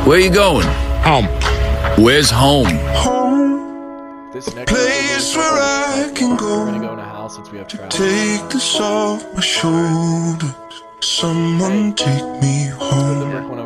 Where you going? Home. Where's home? Home. This next Place where I can We're gonna go go in a house since we have to traffic. take this off my shoulders. Someone take me Let's put the home. brick one